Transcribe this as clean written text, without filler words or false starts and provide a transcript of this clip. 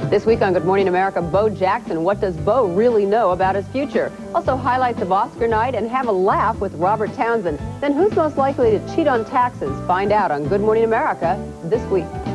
This week on Good Morning America, Bo Jackson. What does Bo really know about his future? Also highlights of Oscar night and have a laugh with Robert Townsend. Then who's most likely to cheat on taxes? Find out on Good Morning America this week.